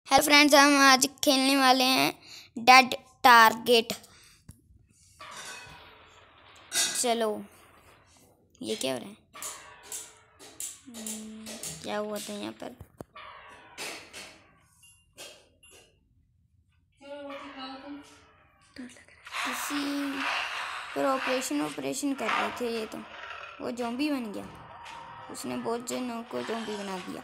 Hello friends, हम आज खेलने वाले हैं डेड टारगेट। चलो, ये क्या हो रहा है? क्या हुआ था यहाँ पर? किसी पर ऑपरेशन कर रहे थे। ये तो वो ज़ॉम्बी बन गया। उसने बहुत जनों को ज़ॉम्बी बना दिया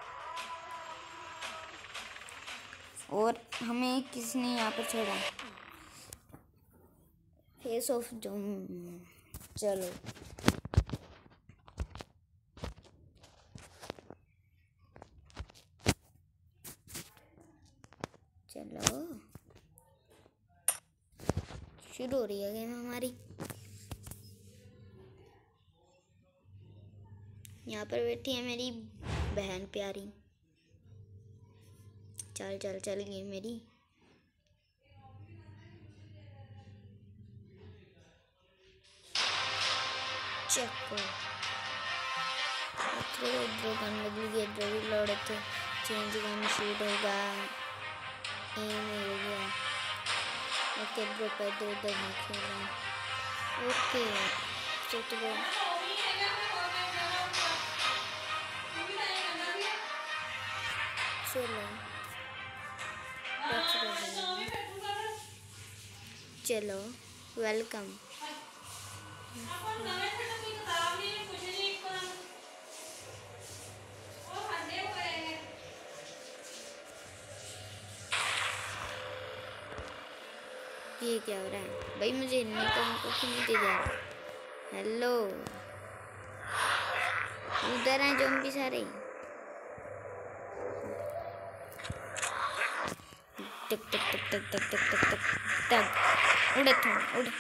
और हमें किसने यहाँ पर छोड़ा? Face of zombie. चलो शुरू हो रही है गेम हमारी। यहाँ पर बैठी है मेरी बहन प्यारी। चल चल चल गई मेरी। चक्को इधर गन लगी, इधर भी लौड़ते चेंज गन शूट होगा। एम हो गया। ओके ब्रो, पैदल उधर नहीं खेलना। ओके तो चलो वेलकम। ये क्या हो रहा है भाई? मुझे हिलने का हमको क्यों नहीं दे जा रहा? हेलो, उधर हैं ज़ॉम्बी सारे। टक टक टक टक टक टक टक टक टक उड़ था उड़।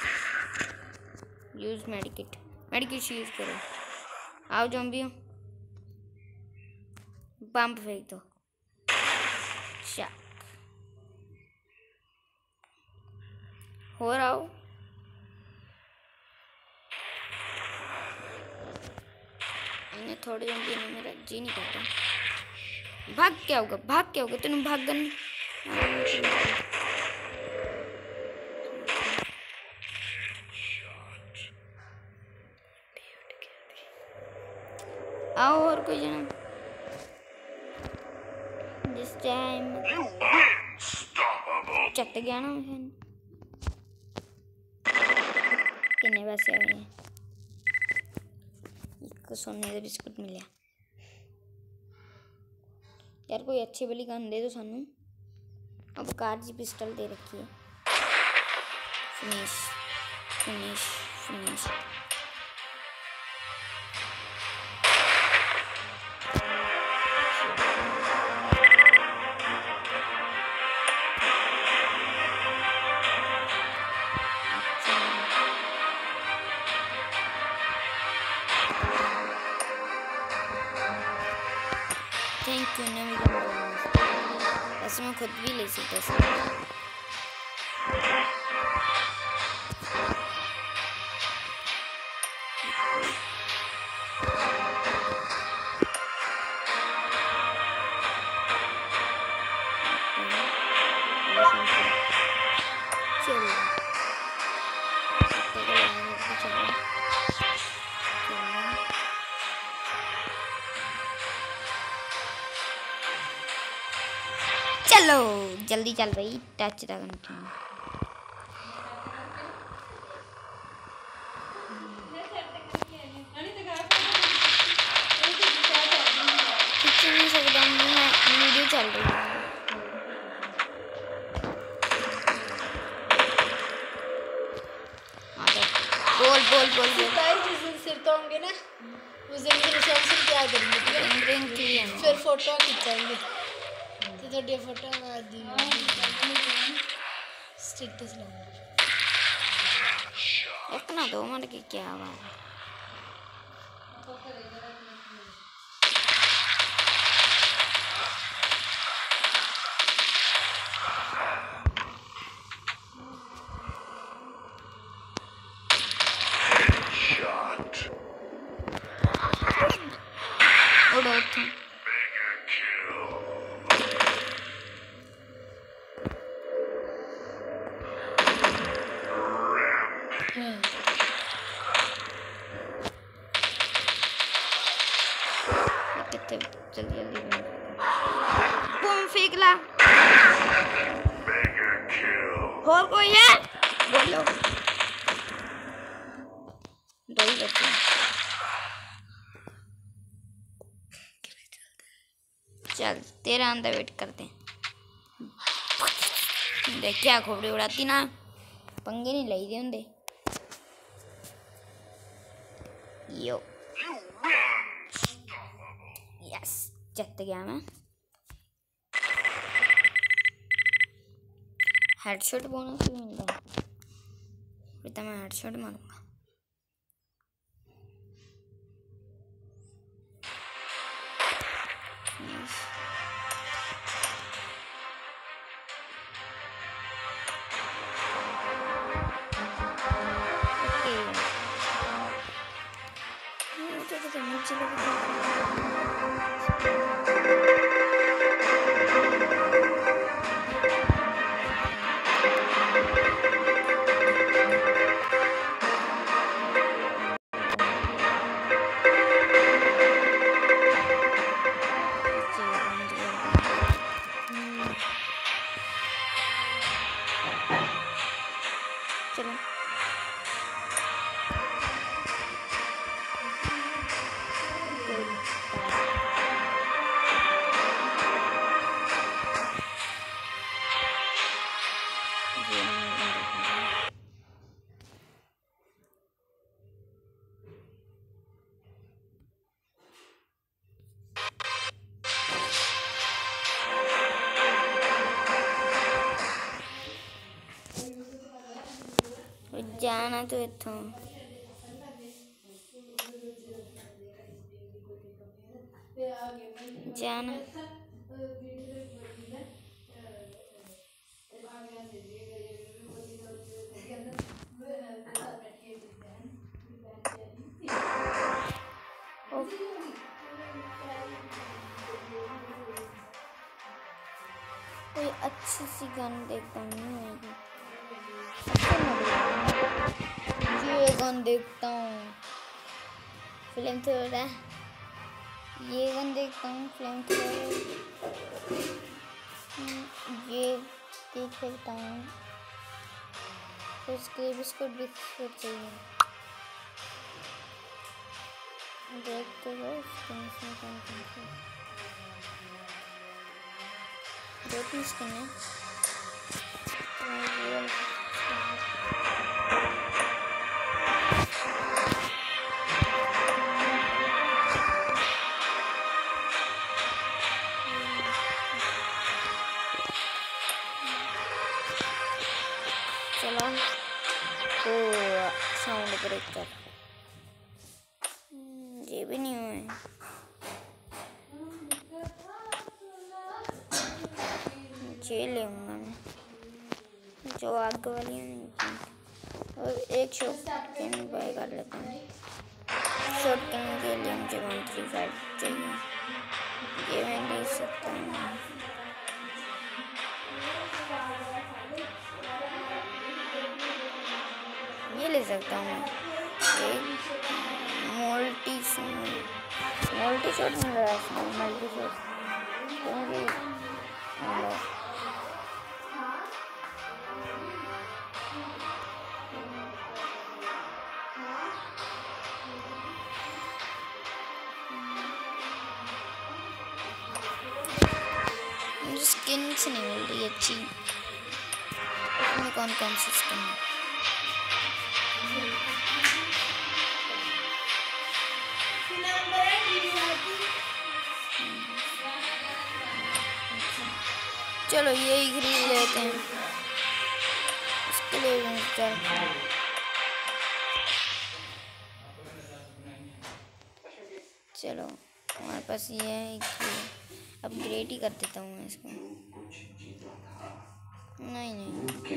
यूज मेडिकेट यूज करो। आओ ज़ॉम्बियों, बम फेंक दो। हो रहा हो इन्हें थोड़े ज़ॉम्बी ने मेरा जी नहीं करता। भाग क्या होगा तूने भाग गन। आओ और कोई जना जिस टाइम चट गया ना मुझे। कितने पैसे आए हैं? इसको सोने का बिस्कुट मिला यार। कोई अच्छी वाली गन दे दो सानू। अब कार जी पिस्टल दे रखी है। Finish finish finish. Thank you ना, वैसे मैं खुद भी ले सकता। चलो जल्दी चल भाई, टच तक। वीडियो चल रही है। बोल बोल बोल जिस दिन सिर तो होंगे ना, उस दिन की रिसेप्शन क्या करेंगे? फिर फोटो खिंचाएंगे तो थोड़ी फोटो स्टेटस लगाएंगे। इतना 2 मिनट की क्या आवाज? फेंक ला। और कोई है? बोलो। दो ही बच्चे। चल तेरा अंदर वेट करते हैं। देख क्या खोपड़ी उड़ाती ना, पंगे नहीं लाई दे होंगे। यो यस जीत गया मैं। हेडशॉट बोनस भी मिल रहा है, फिर तो मैं हेडशॉट मारूंगा। जाना तो इत्थों जाना। कोई अच्छी सी गन देखता हूँ। ये गन देखता हूँ, फ्लेम थ्रोअर है। ये गन देखता हूँ, फ्लेम थ्रोअर। ये देख सकता हूँ, तो इसके बिस्कुट भी चाहिए। देखते हो दो तीन स्किन है। चलो तो साउंड ब्रेकर ये भी नहीं हुए। ये लेऊंगा मैं, जो आग वाली है। और एक शॉटगन बाय कर लेता हूँ। शॉटगन के लिए मुझे 135 चाहिए, ये मैं ले सकता हूँ। ये ले सकता हूँ मैं। एक मल्टी शॉट मिल रहा है, मल्टी शॉट मुझे स्किन से नहीं मिल रही अच्छी। इसमें कौन कौन सी स्किन है? चलो यही खरीद लेते हैं, इसके लिए चलो हमारे पास ये है। अपग्रेड ही कर देता हूँ मैं इसको। नहीं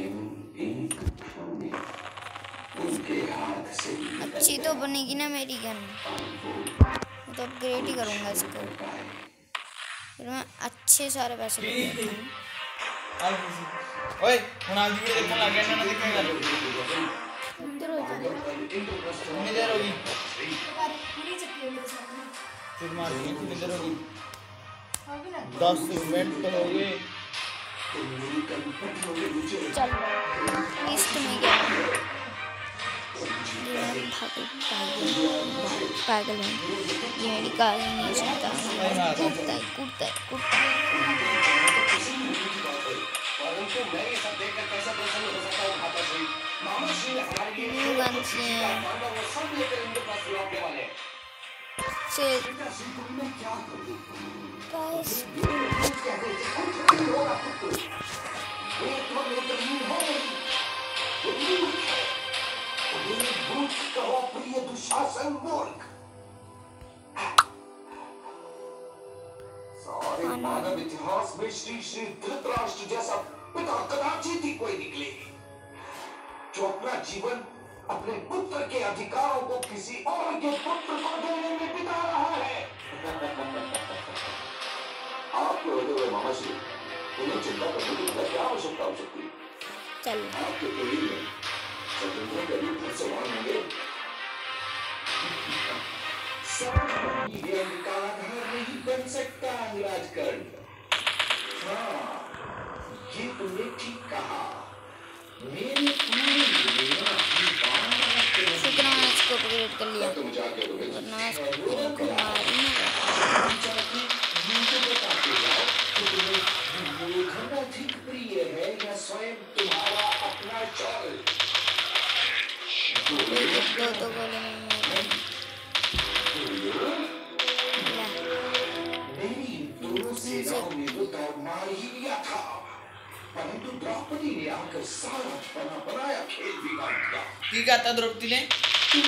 अच्छी तो बनेगी ना मेरी गन, तो अपग्रेड ही करूँगा इसको। फिर मैं अच्छे सारे पैसे ले लेता हूँ। ओए आज वीडियो देखने लग गया ना, दिखेगा इधर हो जा। कितनी देर होगी? फिर मार कितनी देर होगी? होगी ना 10 मिनट तो हो गए। चल लिस्ट में क्या है? ये पागल है, ये मेरी कार ही नहीं चलता, कूदता है कूदता है कूदता है। न्यू गन्स हैं से गाइस। मानव इतिहास में श्री श्री धृतराष्ट्र जैसा पिता कदाचित ही कोई निकले जो अपना जीवन अपने पुत्र के अधिकारों को किसी और के पुत्र को देने में बिता रहा है। आपके होते हुए मामा श्री उन्हें चिंता करने की क्या आवश्यकता हो सकती है? चल आपके शरीर में स्वतंत्रता के लिए फिर से वहां होंगे। ये अधिकार नहीं बन सकता राजकर्ण। हाँ, ये तुमने ठीक कहा। मेरी पूरी दुनिया शुक्र मैंने इसको अपग्रेड कर लिया, वरना इसको मारूंगा। अधिक प्रिय है या स्वयं तुम्हारा अपना चौल? दो गोले में मेरी दोनों सेनाओं ने तो दौड़ना ही लिया था, परंतु द्रौपदी ने आकर सारा बना बनाया खेल बिगाड़ दिया। की कहता द्रौपदी ने? तुम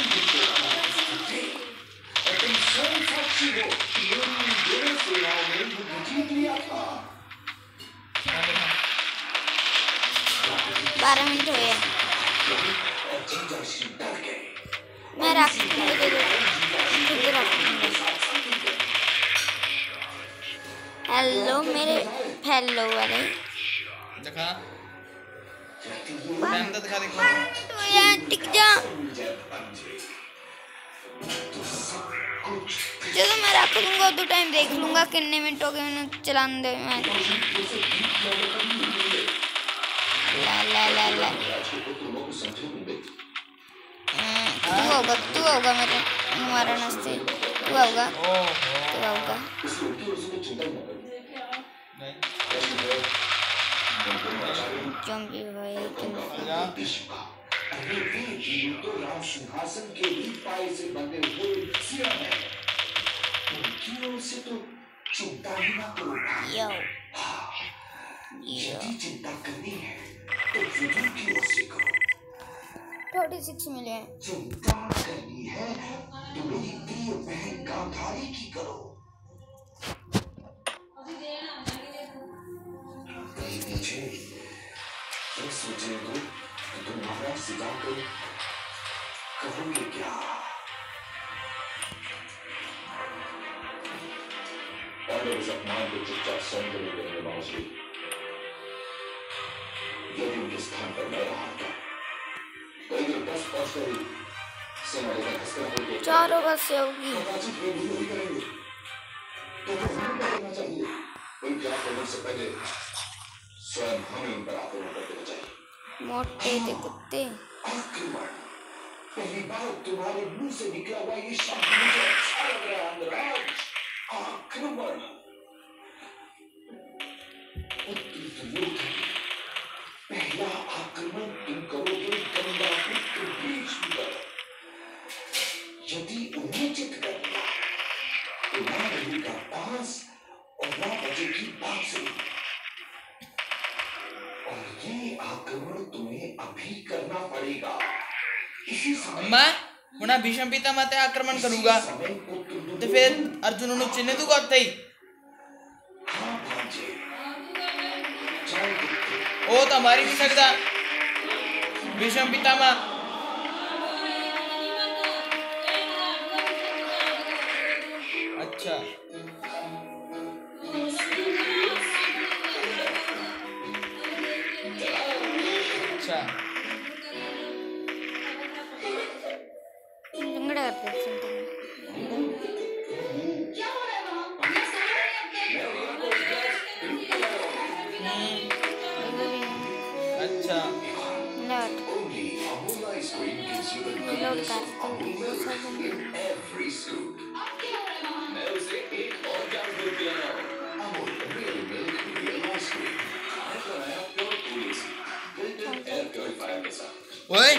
स्वयं साक्षी हो कि मेरी दोनों सेनाओं ने युद्ध जीत लिया था। 12 मिनट हो गए, मैं रख हेलो मेरे हेलो वाले दिखा टाइम तो दिखा देखो। तो यार टिक जा, चलो मैं रख दूंगा तो टाइम देख लूंगा कितने मिनट हो गए मैंने चलाने दे। ला ला ला ला तू होगा मेरे हमारा नस्ते, तू होगा जंगी भाई तो राम सिंहासन के भी पाए से बंधे हुए सिर हैं। उनकी ओर से तो चिंता ही ना करो। यदि चिंता करनी है तो विदुर की ओर से करो। 36 मिले। चिंता करनी है तो मेरी प्रिय बहन गांधारी की करो। मुझे ये सोचने दो कि तुम्हारा सिवा कर कहोगे क्या? और इस अपमान को चुपचाप सहन करने देंगे मामूली। यदि उनके स्थान पर मैं रहा था तो इधर 10 पहुंचकर ही सेना लेकर हंसकर बोलते 4 ओवर से होगी। कदाचित वे भी यही करेंगे। तो हमें क्या करना चाहिए? उनके आक्रमण से पहले स्वयं हमें उन पर आक्रमण करते बचाइए। मोटे थे कुत्ते। आक्रमण पहली बार तुम्हारे मुंह से निकला हुआ ये शब्द मुझे अच्छा लग रहा है अंगराज। आक्रमण पहला आक्रमण तुम करोगे गंगा पुत्र भीष्म पर। यदि उन्हें चित कर लिया तो ना रहेगा पास और ना बचेगी बांसुरी। और ये आक्रमण तुम्हें अभी करना पड़ेगा। इसी समय मैं हुना भीष्म पितामह ते आक्रमण करूंगा तो फिर अर्जुन नु चिन्ह तू करते ही हाँ भांजे ओ तो हमारी नहीं सकता भीष्म पितामह। अच्छा अच्छा लंगड़ा करते हैं अच्छा load Only Amul ice cream gives you the load goodness कर of Amul milk in every scoop. मैं उसे एक और ग्लास दूध पिलाना हूँ। Amul real milk, real ice cream. मैं बनाया pure cool AC, built-in air purifier के साथ। ओए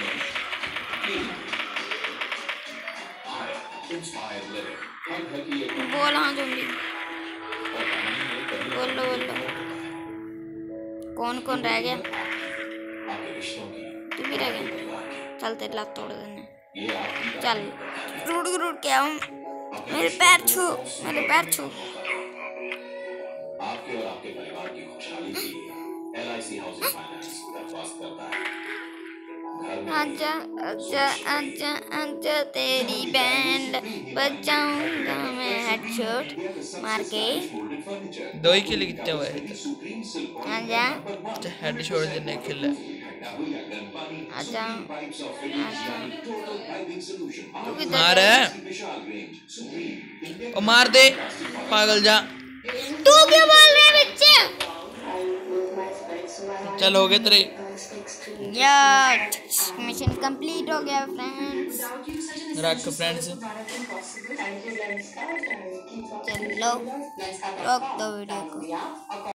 Higher, inspired living. हर घर की एक बोल हाँ जोम्बी और कहानी में कभी बोलो बोलो कौन कौन रह गया आपके रिश्तों की, तू भी रह गया परिवार की, चल तेरे लात तोड़ देने ये आपकी चल रूट रूट के आऊँ मेरे पैर छू आपके और आपके परिवार की खुशहाली के लिए LIC हाउसिंग फाइनेंस दरख्वास्त करता है। घर में आजा आजा आजा आजा तेरी बैंड बजाऊंगा मैं हेडशॉट मार के दो ही किल कितने हुए आजा हेड छोड़ देने खेला आजा तू किधर मार ओ मार दे पागल जा तू क्यों बोल रहे बच्चे चल हो गए तेरे यार मिशन कंप्लीट हो गया फ्रेंड्स रख फ्रेंड्स चलो रोक दो वीडियो को